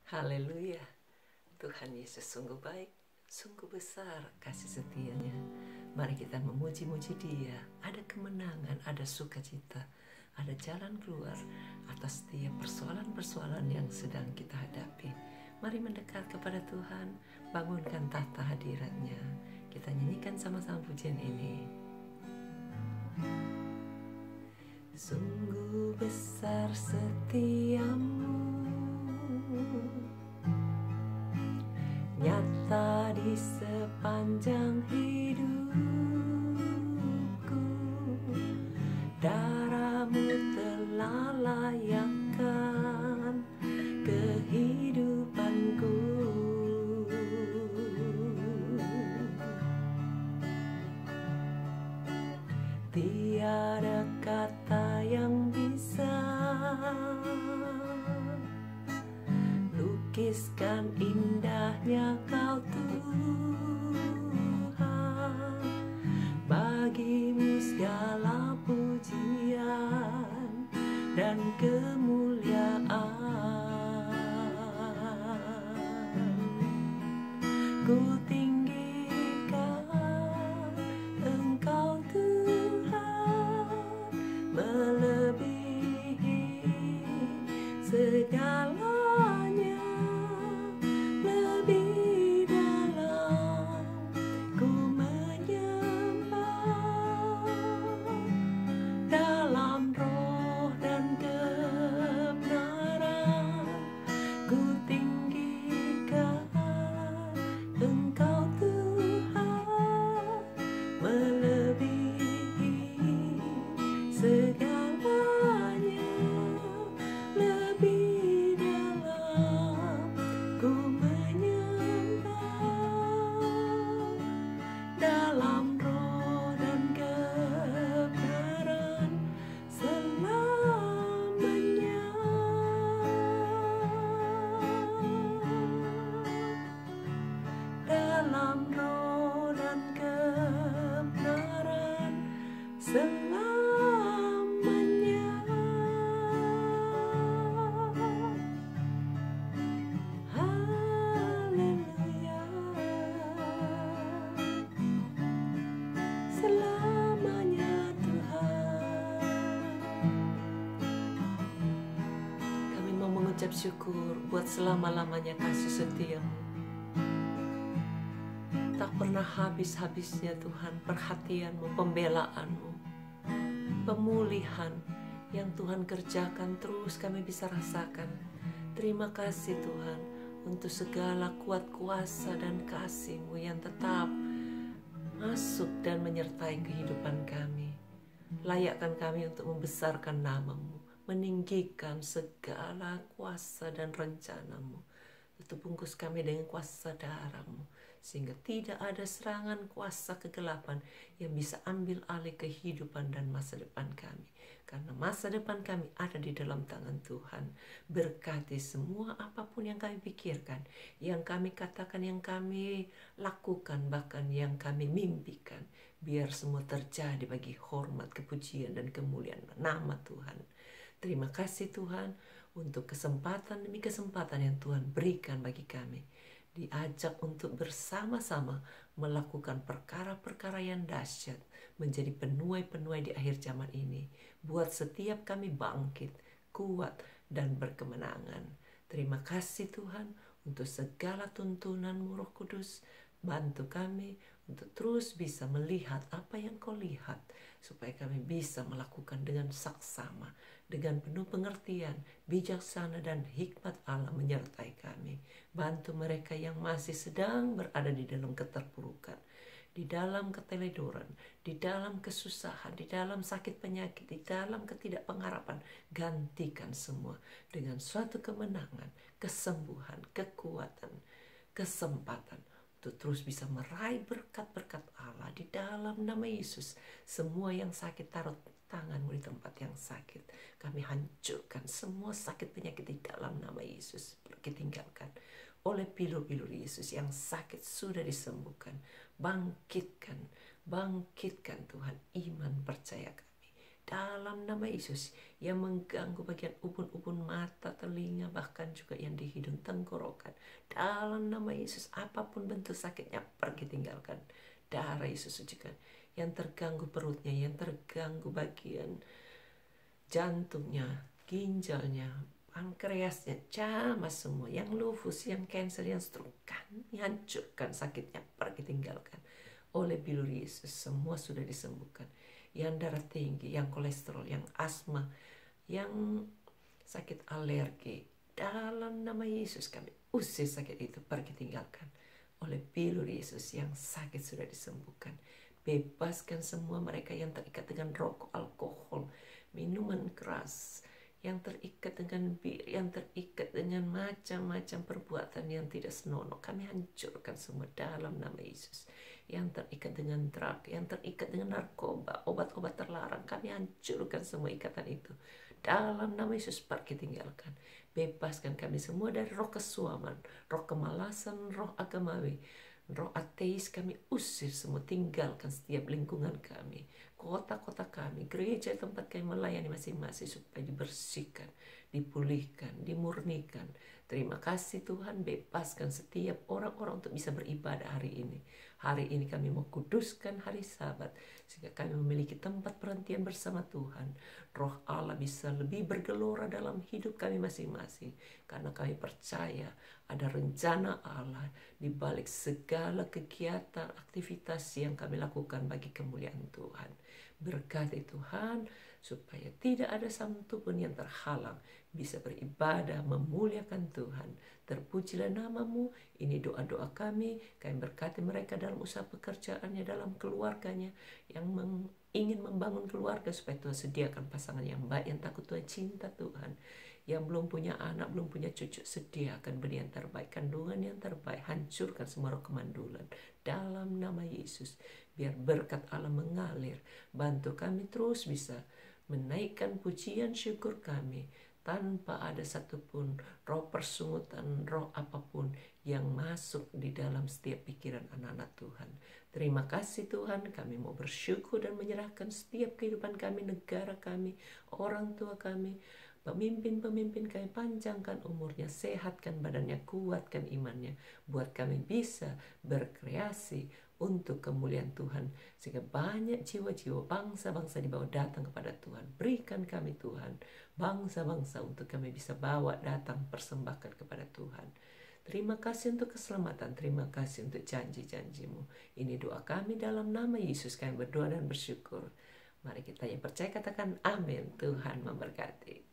Haleluya. Tuhan Yesus sungguh baik, sungguh besar kasih setianya. Mari kita memuji-muji Dia. Ada kemenangan, ada sukacita, ada jalan keluar atas setiap persoalan-persoalan yang sedang kita hadapi. Mari mendekat kepada Tuhan, bangunkan tahta hadiratnya. Kita nyanyikan sama-sama pujian ini. Sungguh besar setiamu, nyata di sepanjang hidupku. Darahmu telah layakkan kehidupanku. Tiada kata yang bisa lukiskan indahnya Kau Tuhan. Bagimu segala pujian dan kemuliaan. Ku tinggikan Engkau Tuhan, melebihi segalanya. Lebih dalam ku menyembah, dalam roh dan kebenaran ku tinggikan Engkau Tuhan, melebihi segalanya. Lebih dalam ku menyembah, dalam roh dan kebenaran selamanya. Dalam roh dan kebenaran selamanya. Haleluya. Selamanya Tuhan. Kami mau mengucap syukur buat selama-lamanya kasih setiamu. Tak pernah habis-habisnya Tuhan perhatianmu, pembelaanmu, pemulihan yang Tuhan kerjakan terus kami bisa rasakan. Terima kasih Tuhan untuk segala kuat kuasa dan kasih-Mu yang tetap masuk dan menyertai kehidupan kami. Layakkan kami untuk membesarkan nama-Mu, meninggikan segala kuasa dan rencana-Mu. Tutup bungkus kami dengan kuasa darah-Mu, sehingga tidak ada serangan kuasa kegelapan yang bisa ambil alih kehidupan dan masa depan kami. Karena masa depan kami ada di dalam tangan Tuhan. Berkati semua apapun yang kami pikirkan, yang kami katakan, yang kami lakukan, bahkan yang kami mimpikan. Biar semua terjadi bagi hormat, kepujian, dan kemuliaan nama Tuhan. Terima kasih Tuhan untuk kesempatan demi kesempatan yang Tuhan berikan bagi kami. Diajak untuk bersama-sama melakukan perkara-perkara yang dahsyat, menjadi penuai-penuai di akhir zaman ini. Buat setiap kami bangkit, kuat, dan berkemenangan. Terima kasih Tuhan untuk segala tuntunan-Mu Roh Kudus. Bantu kami untuk terus bisa melihat apa yang Kau lihat, supaya kami bisa melakukan dengan saksama, dengan penuh pengertian, bijaksana, dan hikmat Allah menyertai kami. Bantu mereka yang masih sedang berada di dalam keterpurukan, di dalam keteledoran, di dalam kesusahan, di dalam sakit penyakit, di dalam ketidakpengharapan. Gantikan semua dengan suatu kemenangan, kesembuhan, kekuatan, kesempatan untuk terus bisa meraih berkat-berkat Allah di dalam nama Yesus. Semua yang sakit, taruh tangan-Mu di tempat yang sakit. Kami hancurkan semua sakit penyakit di dalam nama Yesus. Kita tinggalkan oleh pilu-pilu Yesus yang sakit sudah disembuhkan. Bangkitkan Tuhan iman percaya kami dalam nama Yesus, yang mengganggu bagian ubun-ubun mata, telinga, bahkan juga yang di hidung, tenggorokan. Dalam nama Yesus, apapun bentuk sakitnya pergi tinggalkan. Darah Yesus sucikan. Yang terganggu perutnya, yang terganggu bagian jantungnya, ginjalnya, pankreasnya, camas semua, yang lupus, yang cancer, yang stroke, kami hancurkan sakitnya, pergi tinggalkan. Oleh bilur Yesus semua sudah disembuhkan. Yang darah tinggi, yang kolesterol, yang asma, yang sakit alergi, dalam nama Yesus kami usir sakit itu, pergi tinggalkan. Oleh bilur Yesus yang sakit sudah disembuhkan. Bebaskan semua mereka yang terikat dengan rokok, alkohol, minuman keras, yang terikat dengan bir, yang terikat dengan macam-macam perbuatan yang tidak senonoh. Kami hancurkan semua dalam nama Yesus. Yang terikat dengan drug, yang terikat dengan narkoba, obat-obat terlarang, kami hancurkan semua ikatan itu. Dalam nama Yesus pergi tinggalkan. Bebaskan kami semua dari roh kesuaman, roh kemalasan, roh agamawi, roh ateis, kami usir semua, tinggalkan setiap lingkungan kami, kota-kota kami, gereja tempat kami melayani masing-masing, supaya dibersihkan, dipulihkan, dimurnikan. Terima kasih Tuhan, bebaskan setiap orang-orang untuk bisa beribadah hari ini. Hari ini kami mau kuduskan hari Sabat, sehingga kami memiliki tempat perhentian bersama Tuhan. Roh Allah bisa lebih bergelora dalam hidup kami masing-masing, karena kami percaya ada rencana Allah di balik segala kegiatan, aktivitas yang kami lakukan bagi kemuliaan Tuhan. Berkati Tuhan, supaya tidak ada satu pun yang terhalang bisa beribadah, memuliakan Tuhan. Terpujilah namamu. Ini doa-doa kami berkati mereka dalam usaha pekerjaannya, dalam keluarganya, yang ingin membangun keluarga, supaya Tuhan sediakan pasangan yang baik, yang takut Tuhan, cinta Tuhan. Yang belum punya anak, belum punya cucu, sediakan benih yang terbaik, kandungan yang terbaik. Hancurkan semua roh kemandulan dalam nama Yesus. Biar berkat Allah mengalir, bantu kami terus bisa menaikkan pujian syukur kami, tanpa ada satupun roh persungutan, roh apapun yang masuk di dalam setiap pikiran anak-anak Tuhan. Terima kasih Tuhan, kami mau bersyukur dan menyerahkan setiap kehidupan kami, negara kami, orang tua kami, pemimpin-pemimpin kami, panjangkan umurnya, sehatkan badannya, kuatkan imannya, buat kami bisa berkreasi untuk kemuliaan Tuhan, sehingga banyak jiwa-jiwa, bangsa-bangsa di bawah datang kepada Tuhan. Berikan kami Tuhan, bangsa-bangsa untuk kami bisa bawa datang persembahkan kepada Tuhan. Terima kasih untuk keselamatan, terima kasih untuk janji-janjimu. Ini doa kami dalam nama Yesus, kami berdoa dan bersyukur. Mari kita yang percaya katakan amin. Tuhan memberkati.